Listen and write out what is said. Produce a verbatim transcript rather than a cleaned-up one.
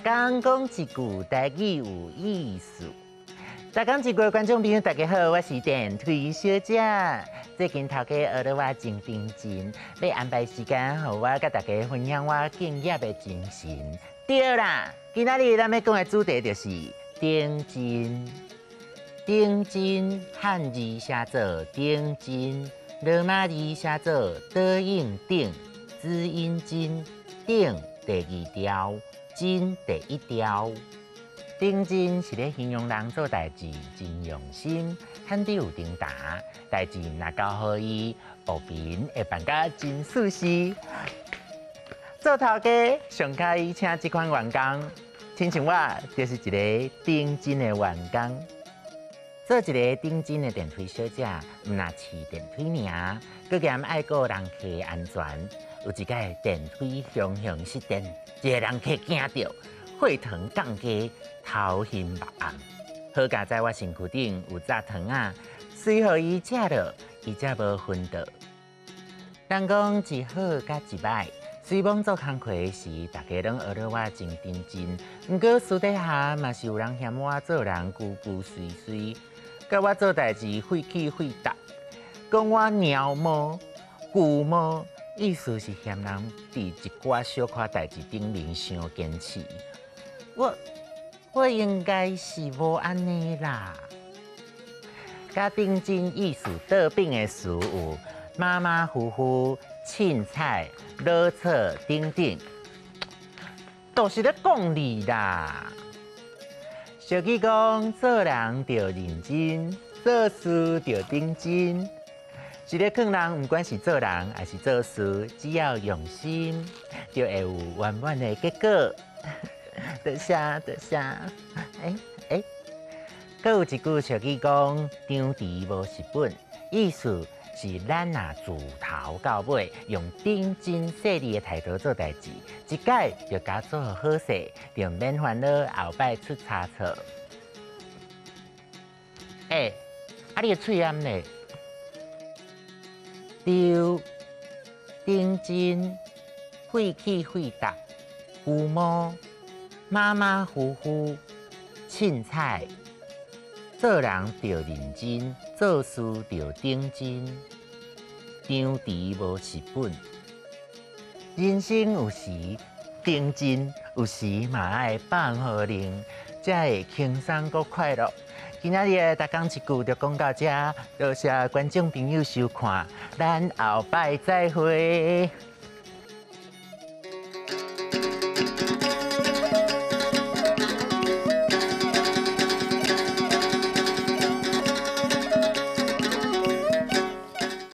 讲讲一句台语有意思。大讲一句的观众朋友，大家好，我是电推小姐。最近头家学了我真认真，要安排时间，和我甲大家分享我敬业的精神。对啦，今仔日咱要讲的主题就是顶真。顶真汉字写作顶真，罗马字写作德应顶，字音真，顶第二条，真第一条。顶真是咧形容人做代志真用心，很有顶达，代志若交好意，后边会办甲真舒适。做头家上开意请这款员工，亲像我就是一个顶真的员工。做一个顶真的电推小姐，唔那饲电推尔，佮兼爱顾人客的安全。有一摆电推雄雄失电，一个人客惊到，血糖降低，头晕目暗。好佳在我身躯顶有扎糖啊，随互伊食落，伊才无昏倒。人讲一好甲一歹，随忙做工课时，大家拢学了我真认真。不过私底下嘛是有人嫌我做人句句碎碎。甲我做代志费气费力，讲我鸟毛、古毛，意思是嫌人伫一寡小可代志顶面伤坚持。我我应该是无安尼啦。甲顶真意思倒边的词有马马虎虎、凊彩、老扯等等，都是咧讲理啦。俗语讲，做人着认真，做事着顶真。一个劝人，不管是做人还是做事，只要用心，就会有圆满的结果。多谢多谢。哎哎，搁有一句俗语讲，张弛无蚀本，意思是咱若自头到尾用顶真细腻的态度做代志，一摆就甲做好势，就免烦恼后摆出差错。哎、欸，啊你的喙炎呢？丢顶真，费气费力，胡毛，马马虎虎，凊彩。做人着认真，做事着顶真，张弛无蚀本。人生有时顶真，有时嘛爱放好灵，才会轻松佮快乐。今仔日大讲一句就讲到这，多谢观众朋友收看，咱后摆再会。